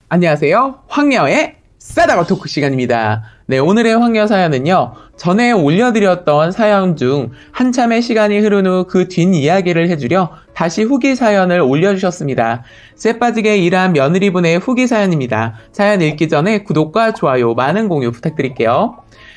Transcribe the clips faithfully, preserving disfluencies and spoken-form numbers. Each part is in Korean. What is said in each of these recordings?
안녕하세요. 황녀의 싸다가 토크 시간입니다. 네, 오늘의 황녀 사연은요, 전에 올려드렸던 사연 중 한참의 시간이 흐른 후 그 뒷이야기를 해주려 다시 후기 사연을 올려주셨습니다. 쎄빠지게 일한 며느리분의 후기 사연입니다. 사연 읽기 전에 구독과 좋아요, 많은 공유 부탁드릴게요.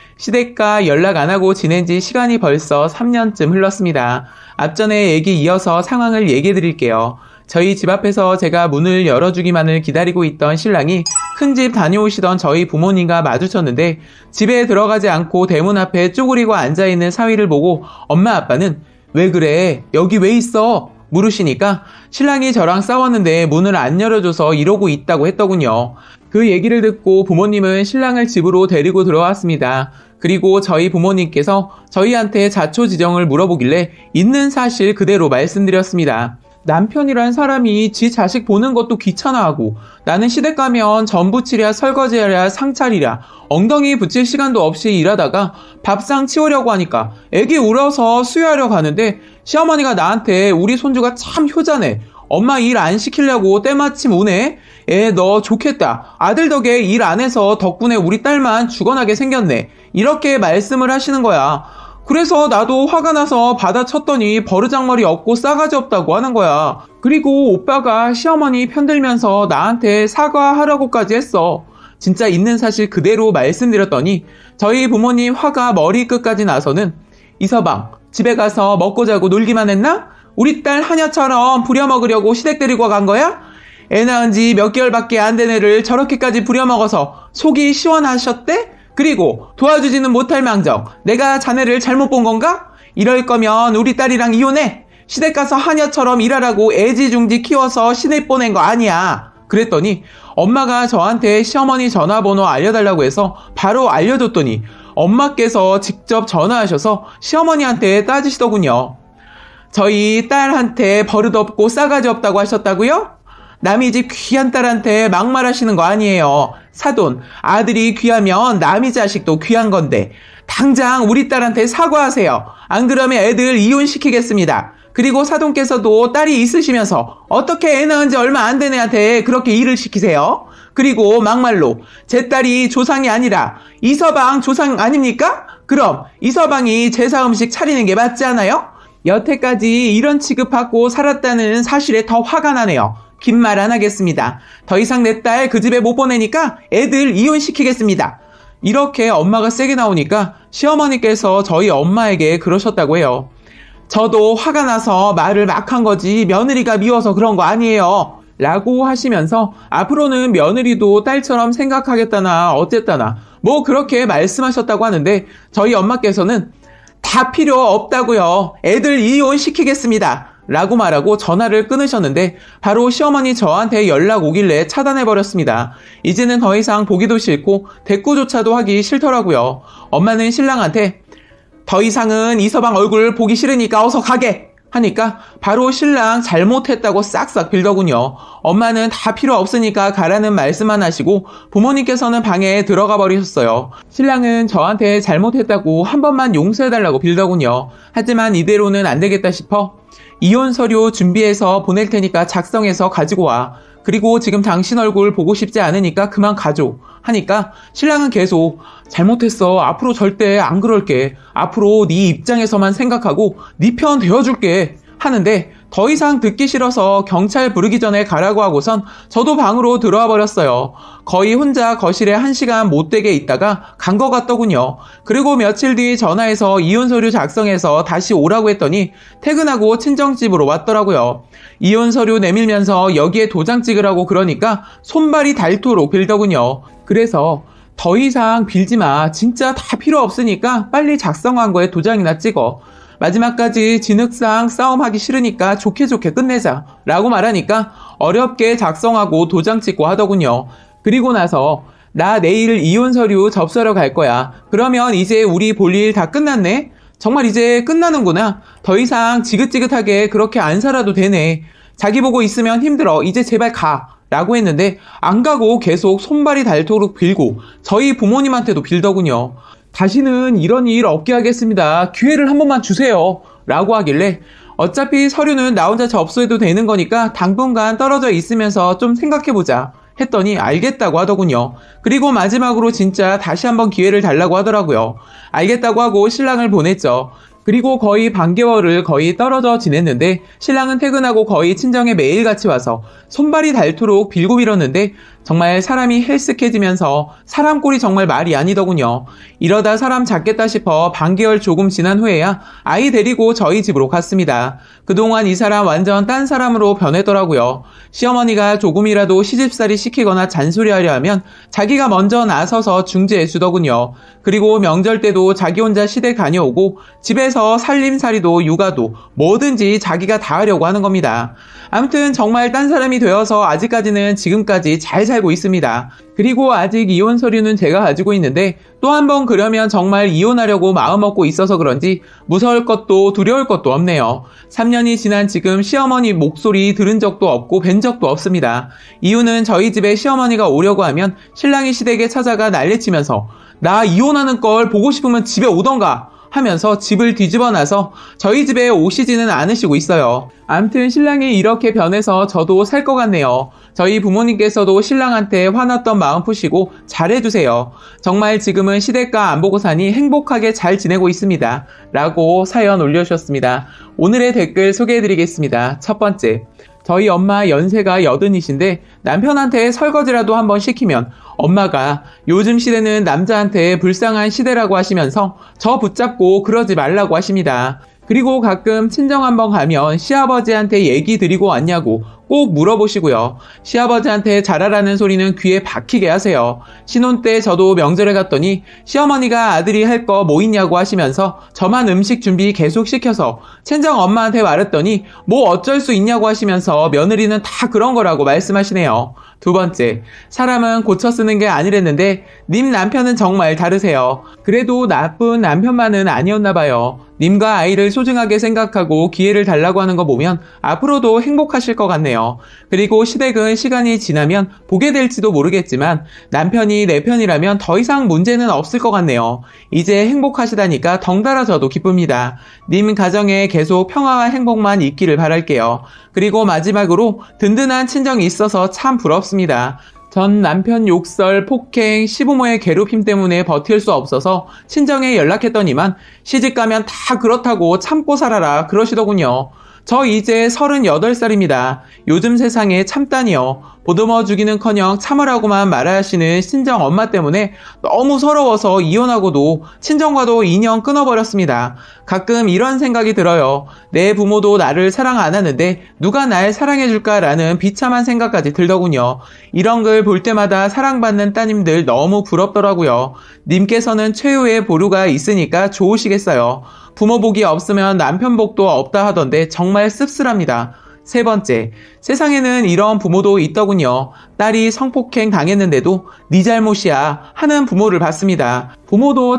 시댁과 연락 안 하고 지낸 지 시간이 벌써 삼 년쯤 흘렀습니다. 앞전에 얘기 이어서 상황을 얘기해 드릴게요. 저희 집 앞에서 제가 문을 열어주기만을 기다리고 있던 신랑이 큰 집 다녀오시던 저희 부모님과 마주쳤는데 집에 들어가지 않고 대문 앞에 쭈그리고 앉아있는 사위를 보고 엄마 아빠는 왜 그래? 여기 왜 있어? 물으시니까 신랑이 저랑 싸웠는데 문을 안 열어줘서 이러고 있다고 했더군요. 그 얘기를 듣고 부모님은 신랑을 집으로 데리고 들어왔습니다. 그리고 저희 부모님께서 저희한테 자초지정을 물어보길래 있는 사실 그대로 말씀드렸습니다. 남편이란 사람이 지 자식 보는 것도 귀찮아하고 나는 시댁 가면 전 부치랴 설거지하랴 상차리랴 엉덩이 붙일 시간도 없이 일하다가 밥상 치우려고 하니까 애기 울어서 수유하려 가는데 시어머니가 나한테 우리 손주가 참 효자네. 엄마 일 안 시키려고 때마침 오네. 애 너 좋겠다. 아들 덕에 일 안 해서 덕분에 우리 딸만 죽어나게 생겼네. 이렇게 말씀을 하시는 거야. 그래서 나도 화가 나서 받아쳤더니 버르장머리 없고 싸가지 없다고 하는 거야. 그리고 오빠가 시어머니 편들면서 나한테 사과하라고까지 했어. 진짜 있는 사실 그대로 말씀드렸더니 저희 부모님 화가 머리끝까지 나서는 이서방 집에 가서 먹고 자고 놀기만 했나? 우리 딸 하녀처럼 부려먹으려고 시댁 데리고 간 거야? 애 낳은 지 몇 개월밖에 안 된 애를 저렇게까지 부려먹어서 속이 시원하셨대? 그리고 도와주지는 못할 망정 내가 자네를 잘못 본 건가? 이럴 거면 우리 딸이랑 이혼해. 시댁 가서 하녀처럼 일하라고 애지중지 키워서 시댁 보낸 거 아니야. 그랬더니 엄마가 저한테 시어머니 전화번호 알려달라고 해서 바로 알려줬더니 엄마께서 직접 전화하셔서 시어머니한테 따지시더군요. 저희 딸한테 버릇없고 싸가지 없다고 하셨다고요? 남의 집 귀한 딸한테 막말하시는 거 아니에요. 사돈, 아들이 귀하면 남의 자식도 귀한 건데 당장 우리 딸한테 사과하세요. 안 그러면 애들 이혼시키겠습니다. 그리고 사돈께서도 딸이 있으시면서 어떻게 애 낳은 지 얼마 안 된 애한테 그렇게 일을 시키세요? 그리고 막말로 제 딸이 조상이 아니라 이서방 조상 아닙니까? 그럼 이서방이 제사 음식 차리는 게 맞지 않아요? 여태까지 이런 취급받고 살았다는 사실에 더 화가 나네요. 긴 말 안 하겠습니다. 더 이상 내 딸 그 집에 못 보내니까 애들 이혼시키겠습니다. 이렇게 엄마가 세게 나오니까 시어머니께서 저희 엄마에게 그러셨다고 해요. 저도 화가 나서 말을 막 한 거지 며느리가 미워서 그런 거 아니에요. 라고 하시면서 앞으로는 며느리도 딸처럼 생각하겠다나 어쨌다나 뭐 그렇게 말씀하셨다고 하는데 저희 엄마께서는 다 필요 없다고요. 애들 이혼시키겠습니다. 라고 말하고 전화를 끊으셨는데 바로 시어머니 저한테 연락 오길래 차단해버렸습니다. 이제는 더 이상 보기도 싫고 대꾸조차도 하기 싫더라고요. 엄마는 신랑한테 더 이상은 이서방 얼굴 보기 싫으니까 어서 가게 하니까 바로 신랑 잘못했다고 싹싹 빌더군요. 엄마는 다 필요 없으니까 가라는 말씀만 하시고 부모님께서는 방에 들어가 버리셨어요. 신랑은 저한테 잘못했다고 한 번만 용서해달라고 빌더군요. 하지만 이대로는 안 되겠다 싶어 이혼 서류 준비해서 보낼 테니까 작성해서 가지고 와. 그리고 지금 당신 얼굴 보고 싶지 않으니까 그만 가줘. 하니까 신랑은 계속 잘못했어. 앞으로 절대 안 그럴게. 앞으로 네 입장에서만 생각하고 네 편 되어줄게. 하는데 더 이상 듣기 싫어서 경찰 부르기 전에 가라고 하고선 저도 방으로 들어와 버렸어요. 거의 혼자 거실에 한 시간 못되게 있다가 간 것 같더군요. 그리고 며칠 뒤 전화해서 이혼 서류 작성해서 다시 오라고 했더니 퇴근하고 친정집으로 왔더라고요. 이혼 서류 내밀면서 여기에 도장 찍으라고 그러니까 손발이 닳도록 빌더군요. 그래서 더 이상 빌지 마. 진짜 다 필요 없으니까 빨리 작성한 거에 도장이나 찍어. 마지막까지 진흙상 싸움하기 싫으니까 좋게 좋게 끝내자 라고 말하니까 어렵게 작성하고 도장 찍고 하더군요. 그리고 나서 나 내일 이혼 서류 접수하러 갈 거야. 그러면 이제 우리 볼일 다 끝났네? 정말 이제 끝나는구나. 더 이상 지긋지긋하게 그렇게 안 살아도 되네. 자기 보고 있으면 힘들어. 이제 제발 가. 라고 했는데 안 가고 계속 손발이 닳도록 빌고 저희 부모님한테도 빌더군요. 다시는 이런 일 없게 하겠습니다. 기회를 한 번만 주세요. 라고 하길래 어차피 서류는 나 혼자 접수해도 되는 거니까 당분간 떨어져 있으면서 좀 생각해보자 했더니 알겠다고 하더군요. 그리고 마지막으로 진짜 다시 한번 기회를 달라고 하더라고요. 알겠다고 하고 신랑을 보냈죠. 그리고 거의 반개월을 거의 떨어져 지냈는데 신랑은 퇴근하고 거의 친정에 매일같이 와서 손발이 닳도록 빌고 빌었는데 정말 사람이 헬쓱해지면서 사람 꼴이 정말 말이 아니더군요. 이러다 사람 잡겠다 싶어 반개월 조금 지난 후에야 아이 데리고 저희 집으로 갔습니다. 그동안 이 사람 완전 딴 사람으로 변했더라고요. 시어머니가 조금이라도 시집살이 시키거나 잔소리하려 하면 자기가 먼저 나서서 중재해주더군요. 그리고 명절 때도 자기 혼자 시댁 다녀오고 집에서 살림살이도 육아도 뭐든지 자기가 다 하려고 하는 겁니다. 아무튼 정말 딴 사람이 되어서 아직까지는 지금까지 잘 살고 있습니다. 그리고 아직 이혼 서류는 제가 가지고 있는데 또 한 번 그러면 정말 이혼하려고 마음먹고 있어서 그런지 무서울 것도 두려울 것도 없네요. 삼 년이 지난 지금 시어머니 목소리 들은 적도 없고 뵌 적도 없습니다. 이유는 저희 집에 시어머니가 오려고 하면 신랑이 시댁에 찾아가 난리치면서 나 이혼하는 걸 보고 싶으면 집에 오던가 하면서 집을 뒤집어 놔서 저희 집에 오시지는 않으시고 있어요. 암튼 신랑이 이렇게 변해서 저도 살 것 같네요. 저희 부모님께서도 신랑한테 화났던 마음 푸시고 잘해주세요. 정말 지금은 시댁가 안 보고 사니 행복하게 잘 지내고 있습니다. 라고 사연 올려주셨습니다. 오늘의 댓글 소개해드리겠습니다. 첫 번째, 저희 엄마 연세가 여든이신데 남편한테 설거지라도 한번 시키면 엄마가 요즘 시대는 남자한테 불쌍한 시대라고 하시면서 저 붙잡고 그러지 말라고 하십니다. 그리고 가끔 친정 한번 가면 시아버지한테 얘기 드리고 왔냐고 꼭 물어보시고요. 시아버지한테 잘하라는 소리는 귀에 박히게 하세요. 신혼 때 저도 명절에 갔더니 시어머니가 아들이 할 거 뭐 있냐고 하시면서 저만 음식 준비 계속 시켜서 친정 엄마한테 말했더니 뭐 어쩔 수 있냐고 하시면서 며느리는 다 그런 거라고 말씀하시네요. 두 번째, 사람은 고쳐 쓰는 게 아니랬는데 님 남편은 정말 다르세요. 그래도 나쁜 남편만은 아니었나 봐요. 님과 아이를 소중하게 생각하고 기회를 달라고 하는 거 보면 앞으로도 행복하실 것 같네요. 그리고 시댁은 시간이 지나면 보게 될지도 모르겠지만 남편이 내 편이라면 더 이상 문제는 없을 것 같네요. 이제 행복하시다니까 덩달아 저도 기쁩니다. 님 가정에 계속 평화와 행복만 있기를 바랄게요. 그리고 마지막으로 든든한 친정이 있어서 참 부럽습니다. 전 남편 욕설, 폭행, 시부모의 괴롭힘 때문에 버틸 수 없어서 친정에 연락했더니만 시집가면 다 그렇다고 참고 살아라 그러시더군요. 저 이제 서른여덟 살입니다. 요즘 세상에 참다니요. 보듬어 주기는커녕 참으라고만 말하시는 친정 엄마 때문에 너무 서러워서 이혼하고도 친정과도 인연 끊어버렸습니다. 가끔 이런 생각이 들어요. 내 부모도 나를 사랑 안 하는데 누가 날 사랑해줄까라는 비참한 생각까지 들더군요. 이런 글 볼 때마다 사랑받는 따님들 너무 부럽더라고요. 님께서는 최후의 보루가 있으니까 좋으시겠어요. 부모 복이 없으면 남편 복도 없다 하던데 정말 씁쓸합니다. 세 번째, 세상에는 이런 부모도 있더군요. 딸이 성폭행 당했는데도 네 잘못이야 하는 부모를 봤습니다. 부모도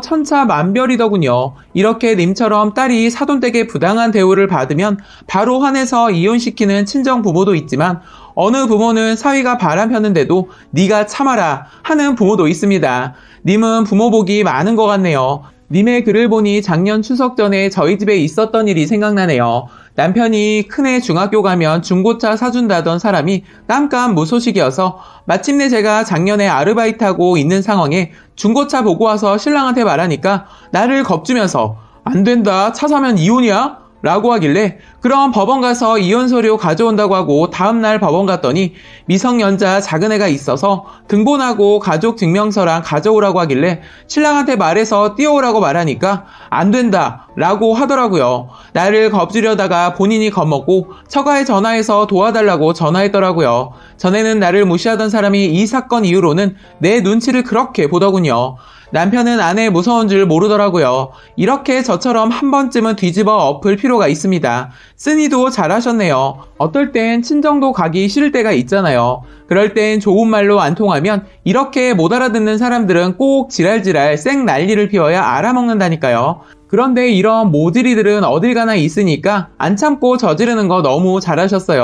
천차만별이더군요. 이렇게 님처럼 딸이 사돈댁에 부당한 대우를 받으면 바로 화내서 이혼시키는 친정 부모도 있지만 어느 부모는 사위가 바람폈는데도 네가 참아라 하는 부모도 있습니다. 님은 부모 복이 많은 것 같네요. 님의 글을 보니 작년 추석 전에 저희 집에 있었던 일이 생각나네요. 남편이 큰애 중학교 가면 중고차 사준다던 사람이 깜깜 무소식이어서 마침내 제가 작년에 아르바이트하고 있는 상황에 중고차 보고 와서 신랑한테 말하니까 나를 겁주면서 안 된다, 차 사면 이혼이야? 라고 하길래 그럼 법원 가서 이혼 서류 가져온다고 하고 다음날 법원 갔더니 미성년자 작은 애가 있어서 등본하고 가족 증명서랑 가져오라고 하길래 신랑한테 말해서 띄워오라고 말하니까 안 된다 라고 하더라고요. 나를 겁주려다가 본인이 겁먹고 처가에 전화해서 도와달라고 전화했더라고요. 전에는 나를 무시하던 사람이 이 사건 이후로는 내 눈치를 그렇게 보더군요. 남편은 아내 무서운 줄 모르더라고요. 이렇게 저처럼 한 번쯤은 뒤집어 엎을 필요가 있습니다. 쓰니도 잘하셨네요. 어떨 땐 친정도 가기 싫을 때가 있잖아요. 그럴 땐 좋은 말로 안 통하면 이렇게 못 알아듣는 사람들은 꼭 지랄지랄 쌩 난리를 피워야 알아먹는다니까요. 그런데 이런 모질이들은 어딜 가나 있으니까 안 참고 저지르는 거 너무 잘하셨어요.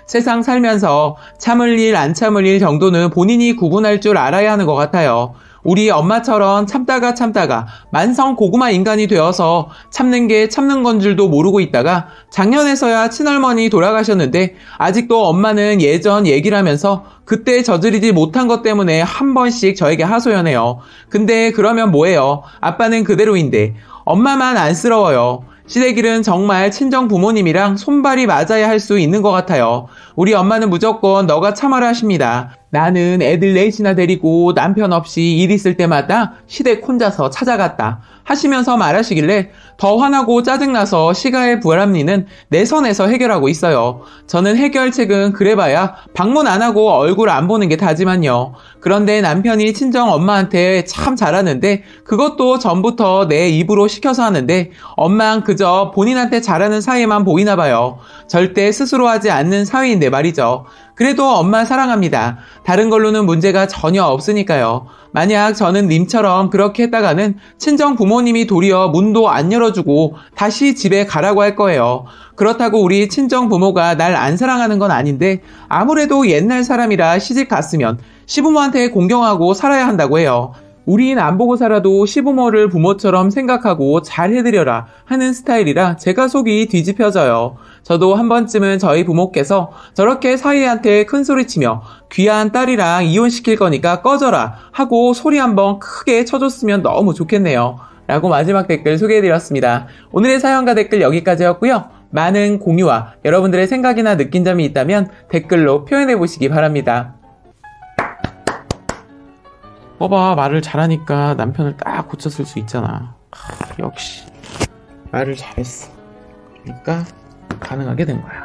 세상 살면서 참을 일, 안 참을 일 정도는 본인이 구분할 줄 알아야 하는 것 같아요. 우리 엄마처럼 참다가 참다가 만성 고구마 인간이 되어서 참는 게 참는 건 줄도 모르고 있다가 작년에서야 친할머니 돌아가셨는데 아직도 엄마는 예전 얘기를 하면서 그때 저지르지 못한 것 때문에 한 번씩 저에게 하소연해요. 근데 그러면 뭐예요? 아빠는 그대로인데 엄마만 안쓰러워요. 시댁일은 정말 친정 부모님이랑 손발이 맞아야 할 수 있는 것 같아요. 우리 엄마는 무조건 너가 참아라 하십니다. 나는 애들 넷이나 데리고 남편 없이 일 있을 때마다 시댁 혼자서 찾아갔다 하시면서 말하시길래 더 화나고 짜증나서 시가의 부합리는 내 선에서 해결하고 있어요. 저는 해결책은 그래봐야 방문 안 하고 얼굴 안 보는 게 다지만요. 그런데 남편이 친정 엄마한테 참 잘하는데 그것도 전부터 내 입으로 시켜서 하는데 엄마는 그저 본인한테 잘하는 사이에만 보이나 봐요. 절대 스스로 하지 않는 사위인데 말이죠. 그래도 엄마 사랑합니다. 다른 걸로는 문제가 전혀 없으니까요. 만약 저는 님처럼 그렇게 했다가는 친정 부모님이 도리어 문도 안 열어주고 다시 집에 가라고 할 거예요. 그렇다고 우리 친정 부모가 날 안 사랑하는 건 아닌데 아무래도 옛날 사람이라 시집 갔으면 시부모한테 공경하고 살아야 한다고 해요. 우린 안 보고 살아도 시부모를 부모처럼 생각하고 잘 해드려라 하는 스타일이라 제가 속이 뒤집혀져요. 저도 한 번쯤은 저희 부모께서 저렇게 사위한테 큰소리치며 귀한 딸이랑 이혼시킬 거니까 꺼져라 하고 소리 한번 크게 쳐줬으면 너무 좋겠네요. 라고 마지막 댓글 소개해드렸습니다. 오늘의 사연과 댓글 여기까지였고요. 많은 공유와 여러분들의 생각이나 느낀 점이 있다면 댓글로 표현해보시기 바랍니다. 봐봐, 말을 잘하니까 남편을 딱 고쳤을 수 있잖아. 하, 역시 말을 잘했어. 그러니까 가능하게 된 거야.